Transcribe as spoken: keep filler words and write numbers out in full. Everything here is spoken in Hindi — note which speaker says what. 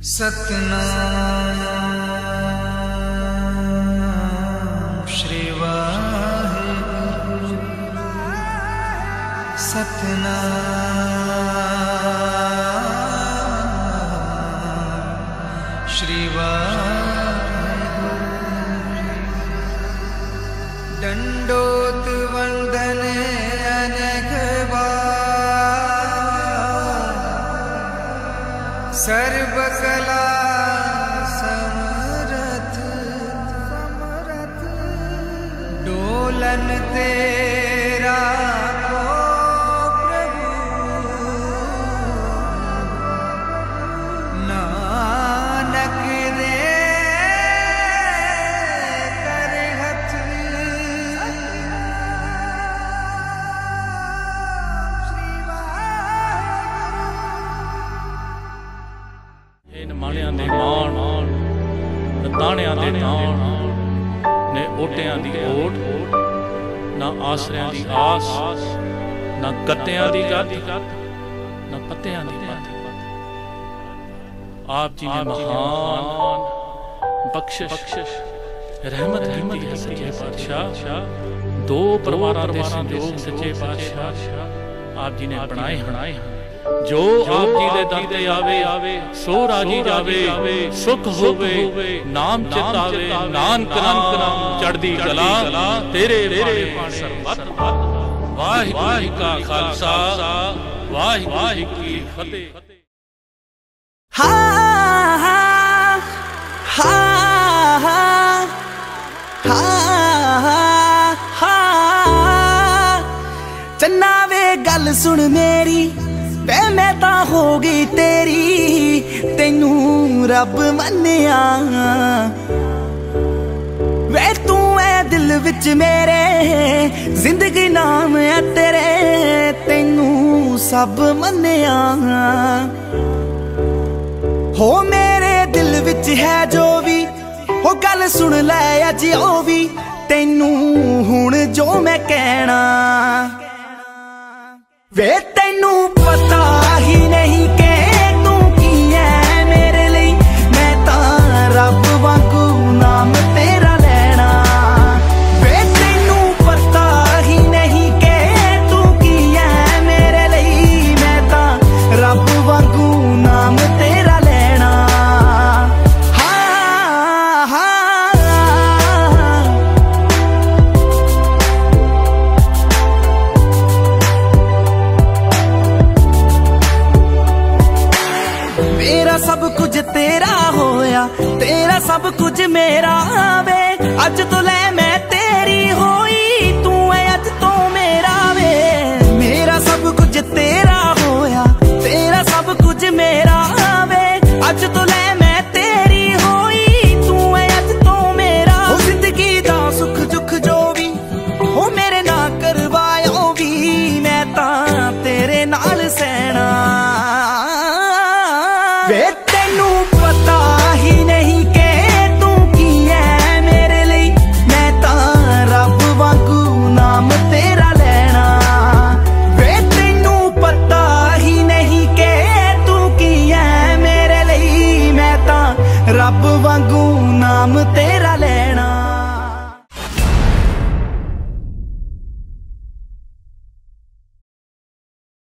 Speaker 1: सतनाम श्री वाहिगुरु। सतनाम श्री वाहिगुरु। दंडोत वंदन अनेक बार, सर्व कला समरथ समरथ, डोलन तेरा को प्रभु, नानक दे कर हथ।
Speaker 2: मालियां दे मान ताणियां दे ताण ने ओटियां दी ओट, ना आसरियां दी आस, ना गत्तियां दी गत, ना पत्तियां दी पत। आप जी ने महान बख्शिश रहमत कीती है सच्चे पातशाह। दो परिवारां दे संजोग सच्चे पातशाह आप जी ने बनाए बनाए हैं। जो आप जी दे दर ते आवे आवे सो राजी जावे, सुख होवे नाम चितावे, नानक नाम चढ़दी कला तेरे तेरे सरबत। वाहिगुरू का खालसा वाहिगुरू की फतेह।
Speaker 3: हा हा हा हा हा चन्ना वे गल सुन मेरी, वे मैं ता हो गई तेरी, तेनू रब मन्निया। वे तू है दिल विच मेरे, जिंदगी नाम है तेरे, तेनू सब मन्निया। हो मेरे दिल विच है जो भी, हो गल सुन लै अज ओ भी, तेनू हुण जो मैं कहना। वे तेनू पता ही नहीं के तू की है मेरे लिए, मैं ता रब वांगू नाम तेरा लेना। वे तेनू पता ही नहीं के तू की है मेरे लिए, मैं ता रब वांगू नाम तेरा लेना। हाँ हाँ मेरा सब कुछ तेरा होया, तेरा सब कुछ मेरा वे, अज तो ले मैं